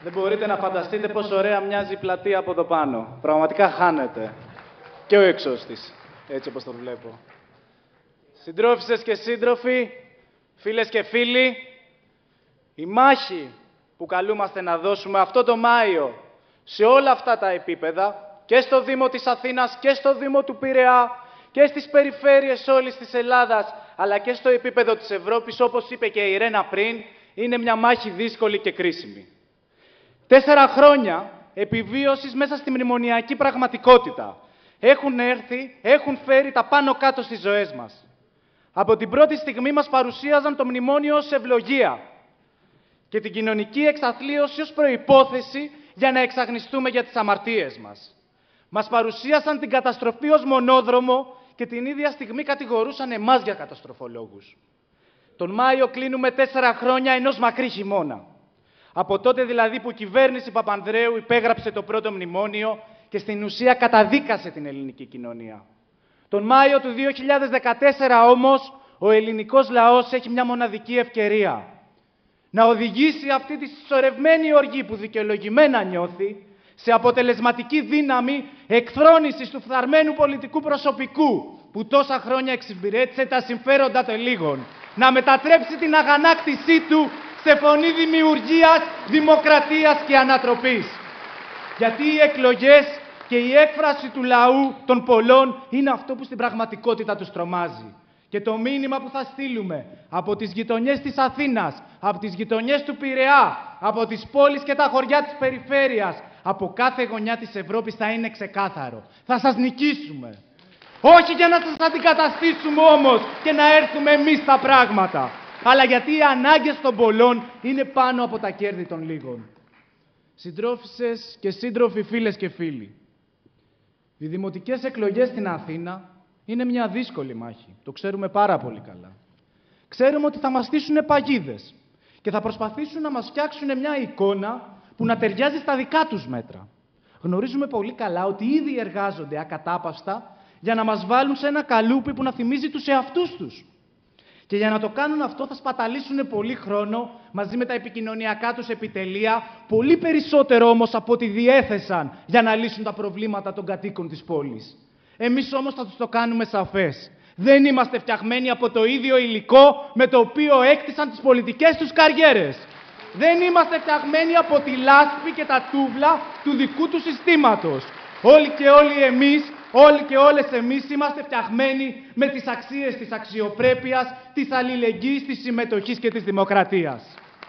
Δεν μπορείτε να φανταστείτε πόσο ωραία μοιάζει η πλατεία από εδώ πάνω. Πραγματικά χάνεται. Και ο έξως της, έτσι όπως τον βλέπω. Συντρόφισσες και σύντροφοι, φίλες και φίλοι, η μάχη που καλούμαστε να δώσουμε αυτό το Μάιο σε όλα αυτά τα επίπεδα, και στο Δήμο της Αθήνας και στο Δήμο του Πειραιά και στις περιφέρειες όλης της Ελλάδας, αλλά και στο επίπεδο της Ευρώπης, όπως είπε και η Ρένα πριν, είναι μια μάχη δύσκολη και κρίσιμη. 4 χρόνια επιβίωσης μέσα στη μνημονιακή πραγματικότητα έχουν έρθει, έχουν φέρει τα πάνω κάτω στις ζωές μας. Από την πρώτη στιγμή μας παρουσίαζαν το μνημόνιο ως ευλογία και την κοινωνική εξαθλίωση ως προϋπόθεση για να εξαγνιστούμε για τις αμαρτίες μας. Μας παρουσίασαν την καταστροφή ως μονόδρομο και την ίδια στιγμή κατηγορούσαν εμάς για καταστροφολόγους. Τον Μάιο κλείνουμε 4 χρόνια ενός μακρύ χειμώνα. Από τότε δηλαδή που η κυβέρνηση Παπανδρέου υπέγραψε το πρώτο μνημόνιο και στην ουσία καταδίκασε την ελληνική κοινωνία. Τον Μάιο του 2014 όμως ο ελληνικός λαός έχει μια μοναδική ευκαιρία. Να οδηγήσει αυτή τη συσσωρευμένη οργή που δικαιολογημένα νιώθει σε αποτελεσματική δύναμη εκφρόνησης του φθαρμένου πολιτικού προσωπικού που τόσα χρόνια εξυπηρέτησε τα συμφέροντα των λίγων. Να μετατρέψει την αγανάκτησή του σε φωνή δημιουργίας, δημοκρατίας και ανατροπής. Γιατί οι εκλογές και η έκφραση του λαού των πολλών είναι αυτό που στην πραγματικότητα τους τρομάζει. Και το μήνυμα που θα στείλουμε από τις γειτονιές της Αθήνας, από τις γειτονιές του Πειραιά, από τις πόλεις και τα χωριά της περιφέρειας, από κάθε γωνιά της Ευρώπης θα είναι ξεκάθαρο. Θα σας νικήσουμε. Όχι για να σας αντικαταστήσουμε όμως και να έρθουμε εμείς στα πράγματα, αλλά γιατί οι ανάγκες των πολλών είναι πάνω από τα κέρδη των λίγων. Συντρόφισσες και σύντροφοι, φίλες και φίλοι, οι δημοτικές εκλογές στην Αθήνα είναι μια δύσκολη μάχη. Το ξέρουμε πάρα πολύ καλά. Ξέρουμε ότι θα μας στήσουν παγίδες και θα προσπαθήσουν να μας φτιάξουν μια εικόνα που να ταιριάζει στα δικά τους μέτρα. Γνωρίζουμε πολύ καλά ότι ήδη εργάζονται ακατάπαυστα για να μας βάλουν σε ένα καλούπι που να θυμίζει τους εαυτούς τους. Και για να το κάνουν αυτό θα σπαταλήσουν πολύ χρόνο μαζί με τα επικοινωνιακά τους επιτελεία, πολύ περισσότερο όμως από ό,τι διέθεσαν για να λύσουν τα προβλήματα των κατοίκων της πόλης. Εμείς όμως θα τους το κάνουμε σαφές. Δεν είμαστε φτιαγμένοι από το ίδιο υλικό με το οποίο έκτισαν τις πολιτικές τους καριέρες. Δεν είμαστε φτιαγμένοι από τη λάσπη και τα τούβλα του δικού του συστήματος. Όλοι και όλοι εμείς, όλοι και όλες εμείς είμαστε φτιαγμένοι με τις αξίες της αξιοπρέπειας, της αλληλεγγύης, της συμμετοχής και της δημοκρατίας.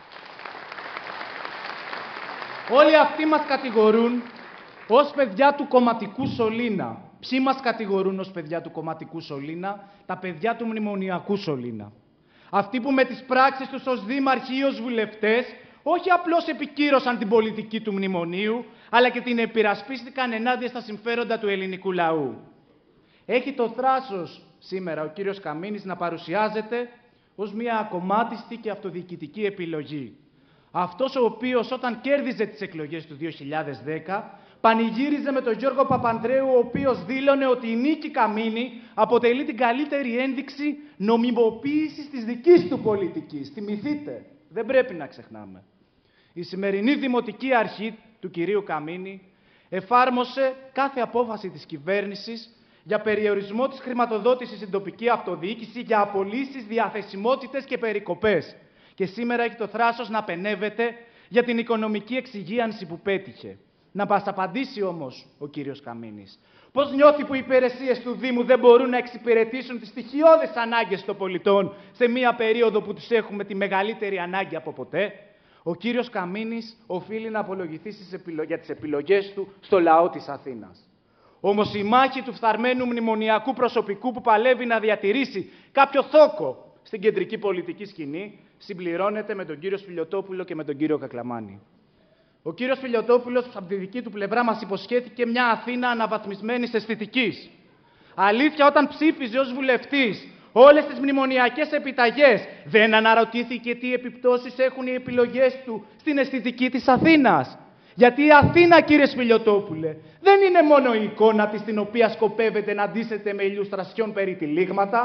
Όλοι αυτοί μας κατηγορούν ως παιδιά του κομματικού σωλήνα. Ποιοι μας κατηγορούν ως παιδιά του κομματικού σωλήνα? Τα παιδιά του μνημονιακού σωλήνα. Αυτοί που με τις πράξεις τους ως δήμαρχοι ή ως βουλευτές όχι απλώς επικύρωσαν την πολιτική του μνημονίου, αλλά και την επειρασπίστηκαν ενάντια στα συμφέροντα του ελληνικού λαού. Έχει το θράσος σήμερα ο κύριος Καμίνης να παρουσιάζεται ως μια ακομμάτιστη και αυτοδιοικητική επιλογή. Αυτός ο οποίος όταν κέρδιζε τις εκλογές του 2010 πανηγύριζε με τον Γιώργο Παπανδρέου, ο οποίος δήλωνε ότι η νίκη Καμίνη αποτελεί την καλύτερη ένδειξη νομιμοποίησης της δικής του πολιτικής. Θυμηθείτε, δεν πρέπει να ξεχνάμε. Η σημερινή δημοτική αρχή του κυρίου Καμίνη εφάρμοσε κάθε απόφαση της κυβέρνησης για περιορισμό της χρηματοδότησης στην τοπική αυτοδιοίκηση, για απολύσεις, διαθεσιμότητες και περικοπές. Και σήμερα έχει το θράσος να πενεύεται για την οικονομική εξυγίανση που πέτυχε. Να μας απαντήσει όμως ο κύριος Καμίνης. Πώς νιώθει που οι υπηρεσίες του Δήμου δεν μπορούν να εξυπηρετήσουν τις στοιχειώδεις ανάγκες των πολιτών σε μία περίοδο που τους έχουμε τη μεγαλύτερη ανάγκη από ποτέ? Ο κύριος Καμίνης οφείλει να απολογηθεί για τις επιλογές του στο λαό της Αθήνας. Όμως η μάχη του φθαρμένου μνημονιακού προσωπικού που παλεύει να διατηρήσει κάποιο θόκο στην κεντρική πολιτική σκηνή συμπληρώνεται με τον κύριο Σπηλιωτόπουλο και με τον κύριο Κακλαμάνη. Ο κύριος Σπηλιωτόπουλος από τη δική του πλευρά μας υποσχέθηκε μια Αθήνα αναβαθμισμένης αισθητικής. Αλήθεια, όταν ψήφιζε ως βουλευτής όλες τις μνημονιακές επιταγές, δεν αναρωτήθηκε τι επιπτώσεις έχουν οι επιλογές του στην αισθητική της Αθήνας? Γιατί η Αθήνα, κύριε Σπηλιωτόπουλε, δεν είναι μόνο η εικόνα της την οποία σκοπεύετε να ντύσετε με ηλιουστρασιόν περί τυλίγματα.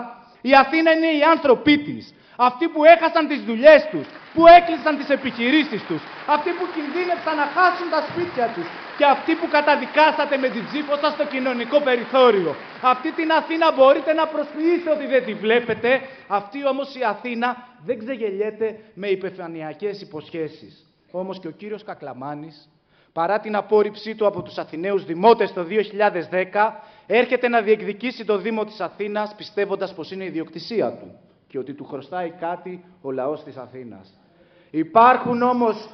Η Αθήνα είναι οι άνθρωποι της. Αυτοί που έχασαν τις δουλειές τους, που έκλεισαν τις επιχειρήσεις τους, αυτοί που κινδύνευσαν να χάσουν τα σπίτια τους και αυτοί που καταδικάσατε με την ψήφο σας στο κοινωνικό περιθώριο. Αυτή την Αθήνα μπορείτε να προσποιήσετε ότι δεν τη βλέπετε, αυτή όμως η Αθήνα δεν ξεγελιέται με υπεφανειακές υποσχέσεις. Όμως και ο κύριος Κακλαμάνης, παρά την απόρριψή του από τους Αθηναίους δημότες το 2010, έρχεται να διεκδικήσει το Δήμο της Αθήνας πιστεύοντας πως είναι ιδιοκτησία του και ότι του χρωστάει κάτι ο λαός της Αθήνας. Υπάρχουν όμως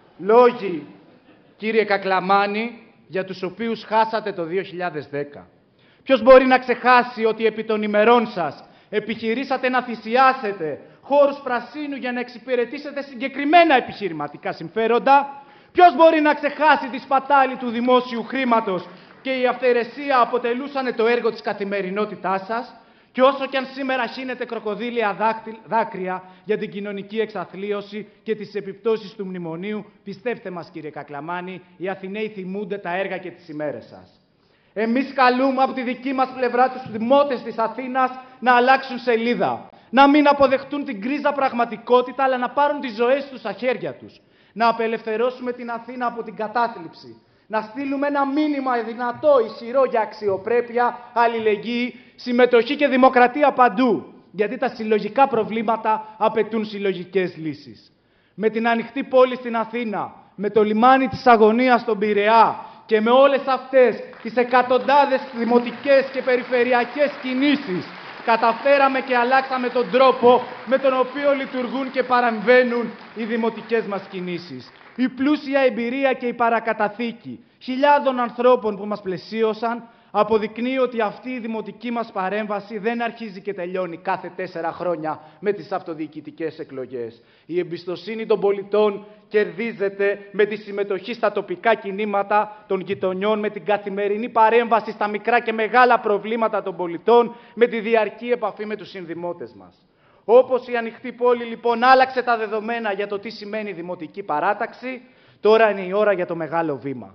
λόγοι, κύριε Κακλαμάνη, για τους οποίους χάσατε το 2010. Ποιος μπορεί να ξεχάσει ότι επί των ημερών σας επιχειρήσατε να θυσιάσετε χώρους πρασίνου για να εξυπηρετήσετε συγκεκριμένα επιχειρηματικά συμφέροντα? Ποιος μπορεί να ξεχάσει τη σπατάλη του δημόσιου χρήματος και η αυθαιρεσία αποτελούσαν το έργο της καθημερινότητάς σας? Και όσο κι αν σήμερα χύνετε κροκοδίλια δάκρυα για την κοινωνική εξαθλίωση και τις επιπτώσεις του μνημονίου, πιστέψτε μας, κύριε Κακλαμάνη, οι Αθηναίοι θυμούνται τα έργα και τις ημέρες σας. Εμείς καλούμε από τη δική μας πλευρά τους δημότες της Αθήνας να αλλάξουν σελίδα. Να μην αποδεχτούν την γκρίζα πραγματικότητα, αλλά να πάρουν τις ζωές τους στα χέρια τους. Να απελευθερώσουμε την Αθήνα από την κατάθλιψη. Να στείλουμε ένα μήνυμα δυνατό, ισχυρό για αξιοπρέπεια, αλληλεγγύη, συμμετοχή και δημοκρατία παντού. Γιατί τα συλλογικά προβλήματα απαιτούν συλλογικές λύσεις. Με την ανοιχτή πόλη στην Αθήνα, με το λιμάνι της Αγωνίας στον Πειραιά και με όλες αυτές τις εκατοντάδες δημοτικές και περιφερειακές κινήσεις, καταφέραμε και αλλάξαμε τον τρόπο με τον οποίο λειτουργούν και παραμβαίνουν οι δημοτικές μας κινήσεις. Η πλούσια εμπειρία και η παρακαταθήκη χιλιάδων ανθρώπων που μας πλαισίωσαν αποδεικνύει ότι αυτή η δημοτική μας παρέμβαση δεν αρχίζει και τελειώνει κάθε 4 χρόνια με τις αυτοδιοικητικές εκλογές. Η εμπιστοσύνη των πολιτών κερδίζεται με τη συμμετοχή στα τοπικά κινήματα των γειτονιών, με την καθημερινή παρέμβαση στα μικρά και μεγάλα προβλήματα των πολιτών, με τη διαρκή επαφή με τους συνδημότες μας. Όπως η ανοιχτή πόλη λοιπόν άλλαξε τα δεδομένα για το τι σημαίνει δημοτική παράταξη, τώρα είναι η ώρα για το μεγάλο βήμα.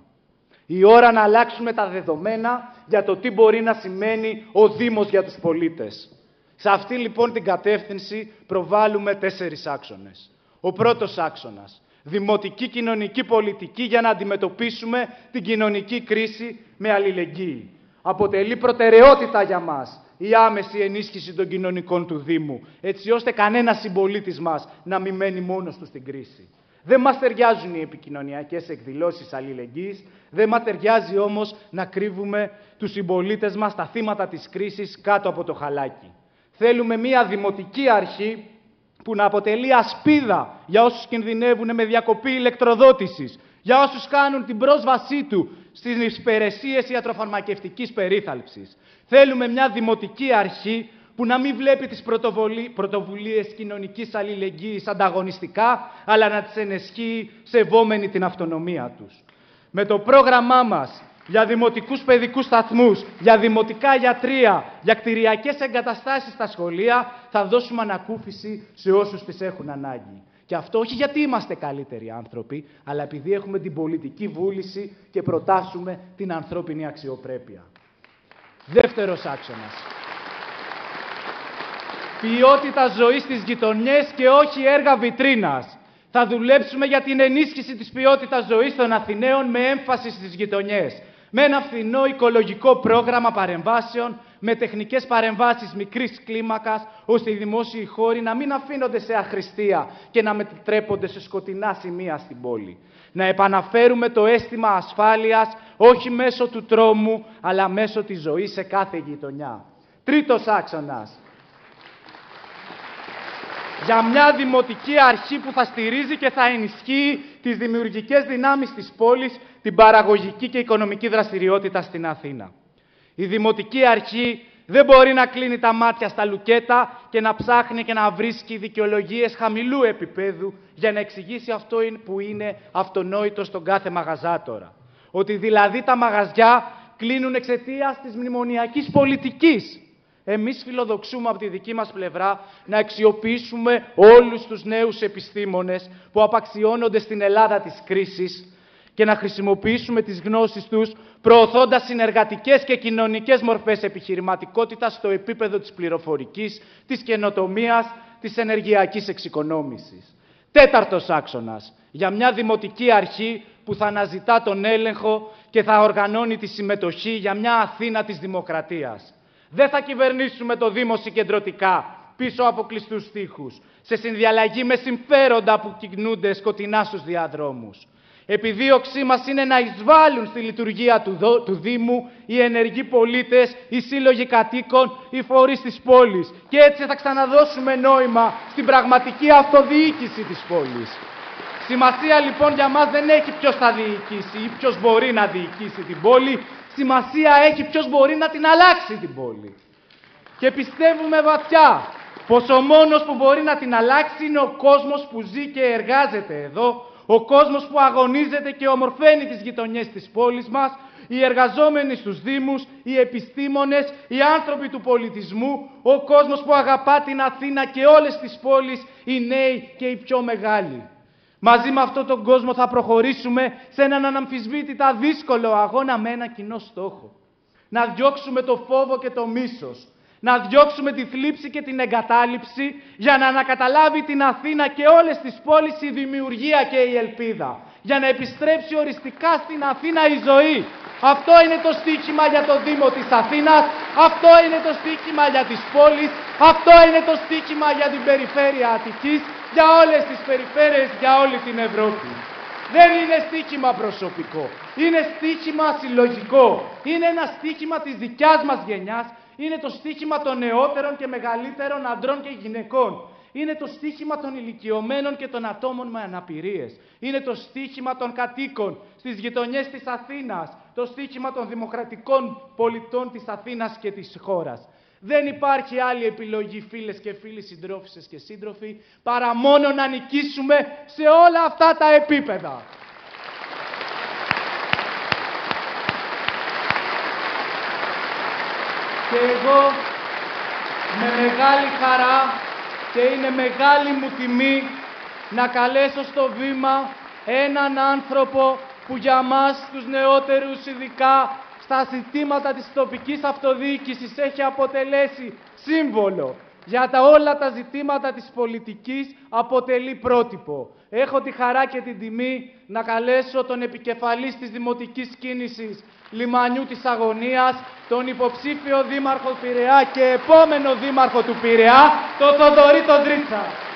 Η ώρα να αλλάξουμε τα δεδομένα για το τι μπορεί να σημαίνει ο Δήμος για τους πολίτες. Σε αυτή λοιπόν την κατεύθυνση προβάλλουμε 4 άξονες. Ο πρώτος άξονας, δημοτική κοινωνική πολιτική για να αντιμετωπίσουμε την κοινωνική κρίση με αλληλεγγύη. Αποτελεί προτεραιότητα για μας η άμεση ενίσχυση των κοινωνικών του Δήμου, έτσι ώστε κανένας συμπολίτης μας να μην μένει μόνος του στην κρίση. Δεν μας ταιριάζουν οι επικοινωνιακές εκδηλώσεις αλληλεγγύης, δεν μας ταιριάζει όμως να κρύβουμε τους συμπολίτες μας, τα θύματα της κρίσης, κάτω από το χαλάκι. Θέλουμε μια δημοτική αρχή που να αποτελεί ασπίδα για όσους κινδυνεύουν με διακοπή ηλεκτροδότησης, για όσους κάνουν την πρόσβασή του στις υπηρεσίες ιατροφαρμακευτικής περίθαλψης. Θέλουμε μια δημοτική αρχή που να μην βλέπει τις πρωτοβουλίες κοινωνικής αλληλεγγύης ανταγωνιστικά, αλλά να τις ενισχύει σεβόμενη την αυτονομία τους. Με το πρόγραμμά μας για δημοτικούς παιδικούς σταθμούς, για δημοτικά γιατρία, για κτηριακές εγκαταστάσεις στα σχολεία, θα δώσουμε ανακούφιση σε όσους τις έχουν ανάγκη. Και αυτό όχι γιατί είμαστε καλύτεροι άνθρωποι, αλλά επειδή έχουμε την πολιτική βούληση και προτάσουμε την ανθρώπινη αξιοπρέπεια. Δεύτερος άξονας. Ποιότητα ζωής στις γειτονιές και όχι έργα βιτρίνας. Θα δουλέψουμε για την ενίσχυση της ποιότητας ζωής των Αθηναίων με έμφαση στις γειτονιές. Με ένα φθηνό οικολογικό πρόγραμμα παρεμβάσεων, με τεχνικές παρεμβάσεις μικρής κλίμακας, ώστε οι δημόσιοι χώροι να μην αφήνονται σε αχρηστία και να μετατρέπονται σε σκοτεινά σημεία στην πόλη. Να επαναφέρουμε το αίσθημα ασφάλειας, όχι μέσω του τρόμου, αλλά μέσω της ζωής σε κάθε γειτονιά. Τρίτος άξονας. Για μια δημοτική αρχή που θα στηρίζει και θα ενισχύει τις δημιουργικές δυνάμεις της πόλης, την παραγωγική και οικονομική δραστηριότητα στην Αθήνα. Η δημοτική αρχή δεν μπορεί να κλείνει τα μάτια στα λουκέτα και να ψάχνει και να βρίσκει δικαιολογίες χαμηλού επίπεδου για να εξηγήσει αυτό που είναι αυτονόητο στον κάθε μαγαζάτορα. Ότι δηλαδή τα μαγαζιά κλείνουν εξαιτίας της μνημονιακής πολιτικής. Εμείς φιλοδοξούμε από τη δική μας πλευρά να αξιοποιήσουμε όλους τους νέους επιστήμονες που απαξιώνονται στην Ελλάδα της κρίσης και να χρησιμοποιήσουμε τις γνώσεις τους, προωθώντας συνεργατικές και κοινωνικές μορφές επιχειρηματικότητας στο επίπεδο της πληροφορικής, της καινοτομίας, της ενεργειακής εξοικονόμησης. Τέταρτος άξονας, για μια δημοτική αρχή που θα αναζητά τον έλεγχο και θα οργανώνει τη συμμετοχή για μια Αθήνα της δημοκρατίας. Δεν θα κυβερνήσουμε το Δήμο συγκεντρωτικά, πίσω από κλειστούς τοίχους, σε συνδιαλλαγή με συμφέροντα που κινούνται σκοτεινά στους διαδρόμους. Επιδίωξή μας είναι να εισβάλλουν στη λειτουργία του Δήμου οι ενεργοί πολίτες, οι σύλλογοι κατοίκων, οι φορείς της πόλης. Και έτσι θα ξαναδώσουμε νόημα στην πραγματική αυτοδιοίκηση της πόλης. Σημασία λοιπόν για μας δεν έχει ποιος θα διοικήσει ή ποιος μπορεί να διοικήσει την πόλη. Σημασία έχει ποιος μπορεί να την αλλάξει την πόλη. Και πιστεύουμε βαθιά πως ο μόνος που μπορεί να την αλλάξει είναι ο κόσμος που ζει και εργάζεται εδώ, ο κόσμος που αγωνίζεται και ομορφαίνει τις γειτονιές της πόλης μας, οι εργαζόμενοι στους Δήμους, οι επιστήμονες, οι άνθρωποι του πολιτισμού, ο κόσμος που αγαπά την Αθήνα και όλες τις πόλεις, οι νέοι και οι πιο μεγάλοι. Μαζί με αυτόν τον κόσμο θα προχωρήσουμε σε έναν αναμφισβήτητα δύσκολο αγώνα με ένα κοινό στόχο. Να διώξουμε το φόβο και το μίσος. Να διώξουμε τη θλίψη και την εγκατάλειψη για να ανακαταλάβει την Αθήνα και όλες τις πόλεις η δημιουργία και η ελπίδα. Για να επιστρέψει οριστικά στην Αθήνα η ζωή. Αυτό είναι το στοίχημα για το Δήμο της Αθήνας. Αυτό είναι το στοίχημα για τις πόλεις. Αυτό είναι το στοίχημα για την περιφέρεια Αττικής. Για όλες τις περιφέρειες, για όλη την Ευρώπη. Δεν είναι στοίχημα προσωπικό. Είναι στοίχημα συλλογικό. Είναι ένα στοίχημα της δικιάς μας γενιάς. Είναι το στοίχημα των νεότερων και μεγαλύτερων αντρών και γυναικών. Είναι το στοίχημα των ηλικιωμένων και των ατόμων με αναπηρίες. Είναι το στοίχημα των κατοίκων στις γειτονιές της Αθήνας. Το στοίχημα των δημοκρατικών πολιτών της Αθήνας και της χώρας. Δεν υπάρχει άλλη επιλογή, φίλες και φίλοι, συντρόφισσες και σύντροφοι, παρά μόνο να νικήσουμε σε όλα αυτά τα επίπεδα. Και εγώ, με μεγάλη χαρά και είναι μεγάλη μου τιμή να καλέσω στο βήμα έναν άνθρωπο που για μας, τους νεότερους ειδικά, στα ζητήματα της τοπικής αυτοδιοίκησης έχει αποτελέσει σύμβολο. Για όλα τα ζητήματα της πολιτικής αποτελεί πρότυπο. Έχω τη χαρά και την τιμή να καλέσω τον επικεφαλής της δημοτικής κίνησης Λιμανιού της Αγωνίας, τον υποψήφιο δήμαρχο Πειραιά και επόμενο δήμαρχο του Πειραιά, τον Θοδωρή τον Δρίτσα.